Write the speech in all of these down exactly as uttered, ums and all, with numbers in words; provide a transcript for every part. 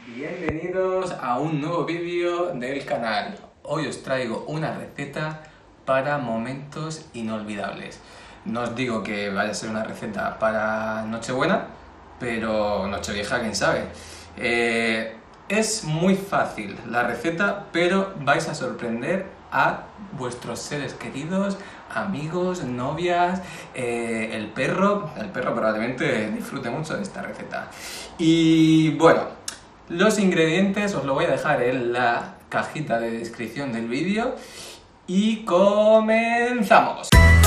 Bienvenidos a un nuevo vídeo del canal. Hoy os traigo una receta para momentos inolvidables. No os digo que vaya a ser una receta para Nochebuena, pero Nochevieja quién sabe. Eh, es muy fácil la receta, pero vais a sorprender a vuestros seres queridos, amigos, novias, eh, el perro. El perro probablemente disfrute mucho de esta receta. Y bueno, los ingredientes os lo voy a dejar en la cajita de descripción del vídeo y comenzamos.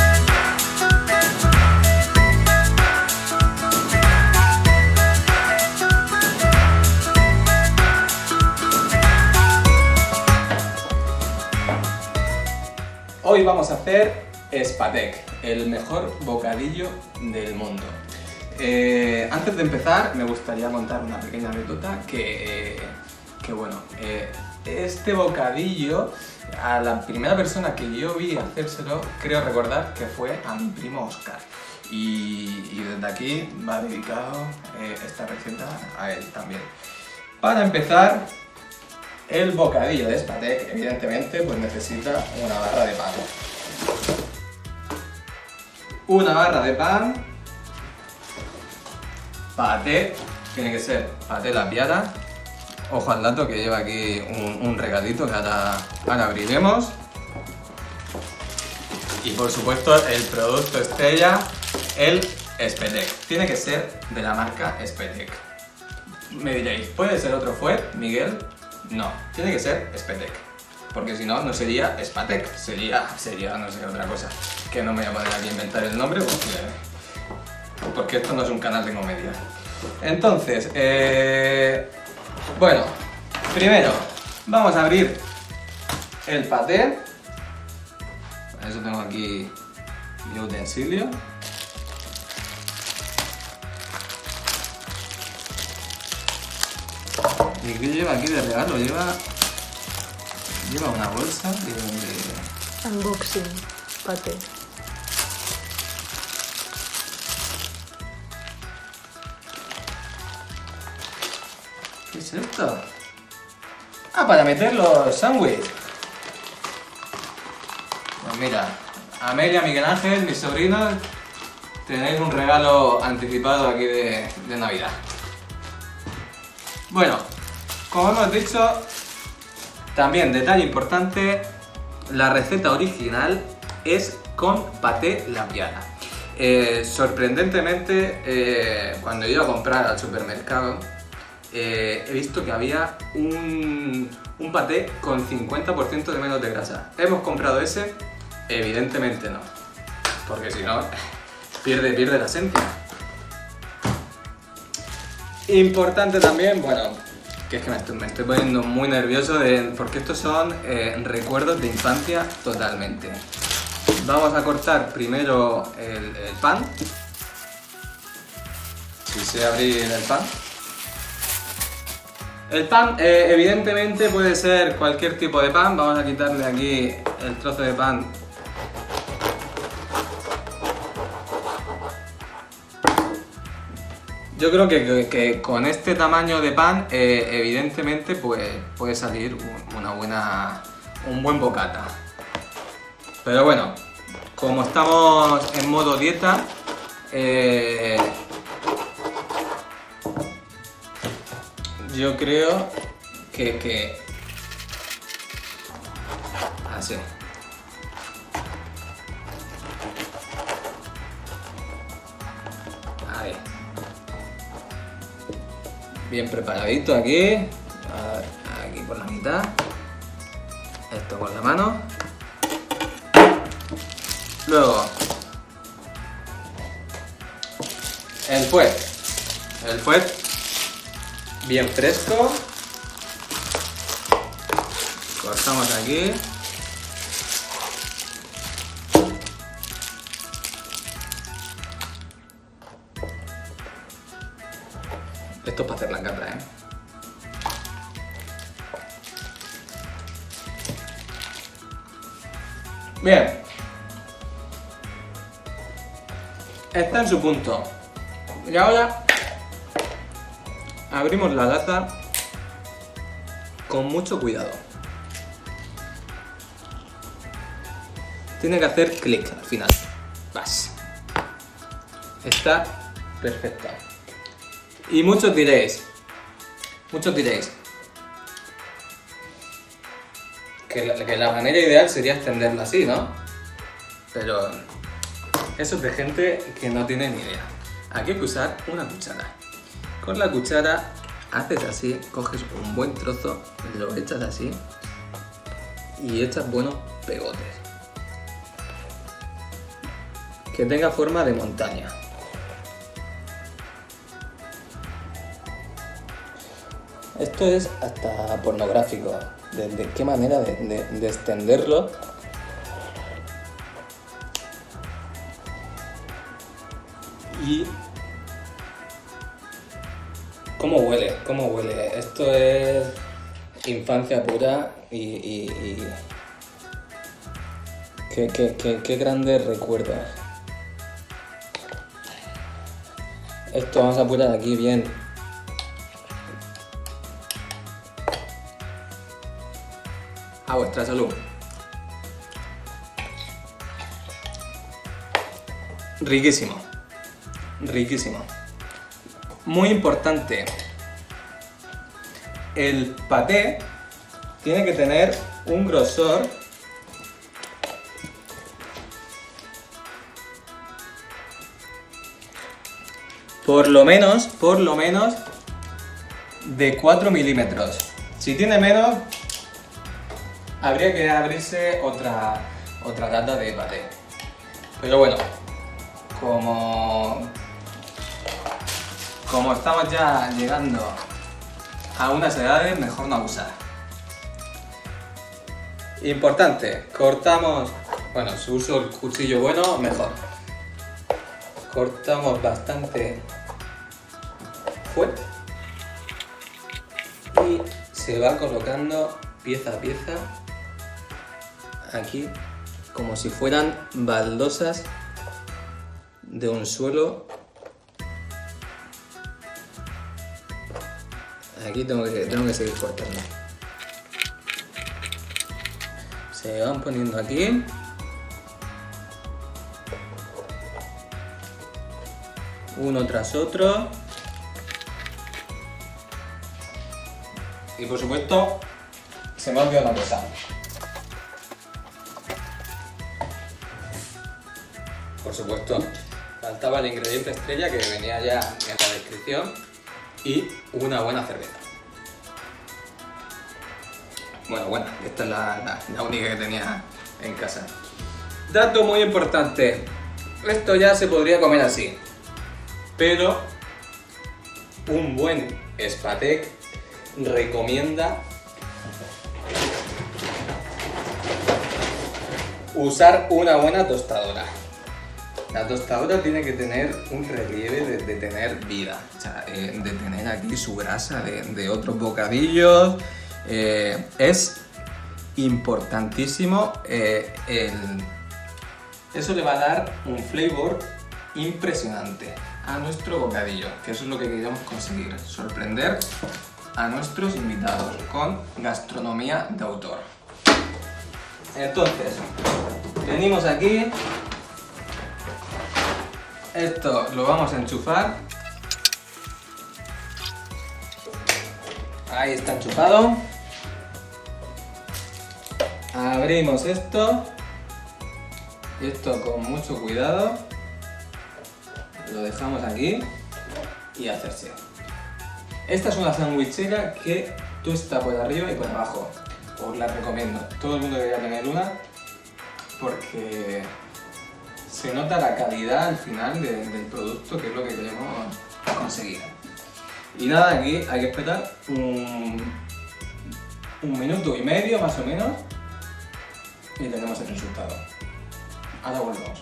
Hoy vamos a hacer espatek, el mejor bocadillo del mundo. Eh, antes de empezar me gustaría contar una pequeña anécdota que, eh, que bueno, eh, este bocadillo a la primera persona que yo vi hacérselo, creo recordar que fue a mi primo Oscar, y, y desde aquí va dedicado eh, esta receta a él también. Para empezar, el bocadillo de espatek evidentemente pues necesita una barra de pan. Una barra de pan. Paté, tiene que ser paté la piara. Ojo al dato que lleva aquí un, un regalito que ahora, ahora abriremos. Y por supuesto el producto estrella, el espatek. Tiene que ser de la marca espatek. Me diréis, ¿puede ser otro fuet, Miguel? No, tiene que ser espatek. Porque si no, no sería espatek, sería, sería no sé, otra cosa. Que no me voy a poner aquí a inventar el nombre porque... porque esto no es un canal de comedia. Entonces, eh, bueno, primero vamos a abrir el paté. Para eso tengo aquí mi utensilio. ¿Y qué lleva aquí de regalo? Lleva, lleva una bolsa de... de... Unboxing, paté. ¿Qué es esto? Ah, para meter los sándwiches. Pues mira, Amelia, Miguel Ángel, mis sobrinos, tenéis un regalo anticipado aquí de, de Navidad. Bueno, como hemos dicho, también detalle importante, la receta original es con paté la piara. Eh, sorprendentemente, eh, cuando he ido a comprar al supermercado, Eh, he visto que había un, un paté con cincuenta por ciento de menos de grasa. ¿Hemos comprado ese? Evidentemente no, porque si no, pierde, pierde la esencia. Importante también, bueno, que es que me estoy, me estoy poniendo muy nervioso de, porque estos son eh, recuerdos de infancia totalmente. Vamos a cortar primero el, el pan. Si sé abrir el pan. El pan, eh, evidentemente, puede ser cualquier tipo de pan. Vamos a quitarle aquí el trozo de pan. Yo creo que, que, que con este tamaño de pan, eh, evidentemente, pues, puede salir una buena, un buen bocata. Pero bueno, como estamos en modo dieta, eh, yo creo que, que... así. Ahí. Bien preparadito aquí. Aquí por la mitad. Esto con la mano. Luego el fuet. El fuet bien fresco. Cortamos aquí. Esto es para hacer la catra, ¿eh? Bien. Está en su punto. Y ahora abrimos la lata con mucho cuidado. Tiene que hacer clic al final. Vas. Está perfecta. Y muchos diréis, muchos diréis que la, que la manera ideal sería extenderla así, ¿no? Pero eso es de gente que no tiene ni idea. Aquí hay que usar una cuchara. Con la cuchara haces así, coges un buen trozo, lo echas así y echas buenos pegotes. Que tenga forma de montaña. Esto es hasta pornográfico, de, de qué manera de, de, de extenderlo. Y cómo huele, cómo huele. Esto es infancia pura y, y, y... Qué, qué, qué, qué grandes recuerdos. Esto vamos a apurar aquí bien. A vuestra salud. Riquísimo. Riquísimo. Muy importante. El paté tiene que tener un grosor por lo menos, por lo menos de cuatro milímetros. Si tiene menos, habría que abrirse otra, otra lata de paté. Pero bueno, como, como estamos ya llegando a unas edades, mejor no abusar. Importante, cortamos, bueno, si uso el cuchillo bueno, mejor. Cortamos bastante fuerte y se va colocando pieza a pieza aquí como si fueran baldosas de un suelo. Aquí tengo que, tengo que seguir cortando. Se van poniendo aquí. Uno tras otro. Y por supuesto, se me ha olvidado una cosa. Por supuesto, faltaba el ingrediente estrella que venía ya en la descripción y una buena cerveza. Bueno, bueno, esta es la, la, la única que tenía en casa. Dato muy importante, esto ya se podría comer así, pero un buen Spatec recomienda usar una buena tostadora. La tostadora tiene que tener un relieve de, de tener vida, o sea, eh, de tener aquí su grasa de, de otros bocadillos. Eh, es importantísimo, eh, el... eso le va a dar un flavor impresionante a nuestro bocadillo, que eso es lo que queríamos conseguir, sorprender a nuestros invitados con gastronomía de autor. Entonces, venimos aquí, esto lo vamos a enchufar, ahí está enchufado, abrimos esto, y esto con mucho cuidado, lo dejamos aquí y a hacerse. Esta es una sandwichera que tuesta por arriba y por abajo. Os la recomiendo. Todo el mundo debería tener una porque se nota la calidad al final de, del producto, que es lo que queremos conseguir. Y nada, aquí hay que esperar un, un minuto y medio más o menos y tenemos el resultado. Ahora volvemos.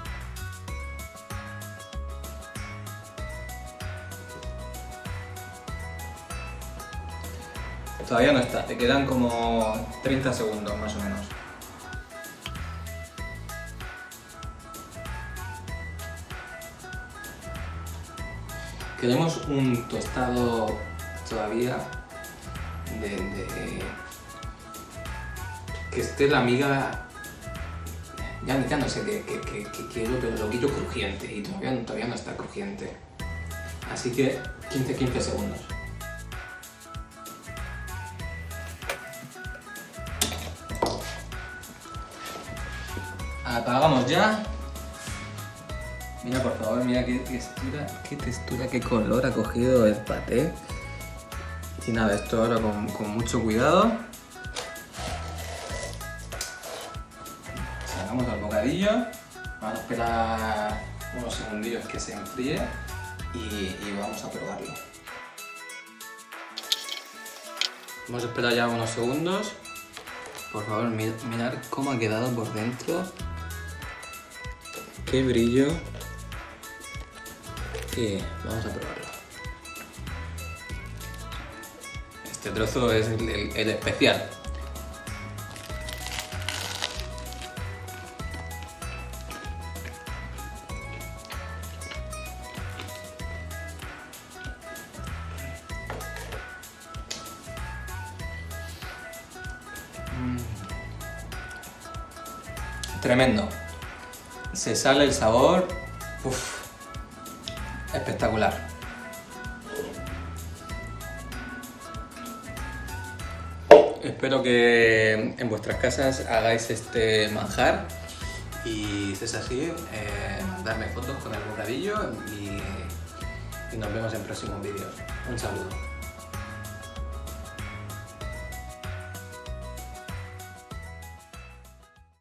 Todavía no está, te quedan como treinta segundos más o menos. Queremos un tostado todavía de, de que esté la miga, ya, ya no sé qué, qué, qué, qué quiero, pero lo quiero crujiente y todavía, todavía no está crujiente. Así que quince a quince segundos. Apagamos ya. Mira, por favor, mira qué textura, qué textura, qué color ha cogido el paté. Y nada, esto ahora con, con mucho cuidado. Sacamos el bocadillo. Vamos a esperar unos segundillos que se enfríe y, y vamos a probarlo. Hemos esperado ya unos segundos. Por favor, mirad cómo ha quedado por dentro. Qué brillo. Y vamos a probarlo. Este trozo es el, el, el especial. Mm. Tremendo. Se sale el sabor. Uf. Espectacular. Espero que en vuestras casas hagáis este manjar y si es así, eh, darme fotos con el bocadillo y, y nos vemos en próximos vídeos. Un saludo.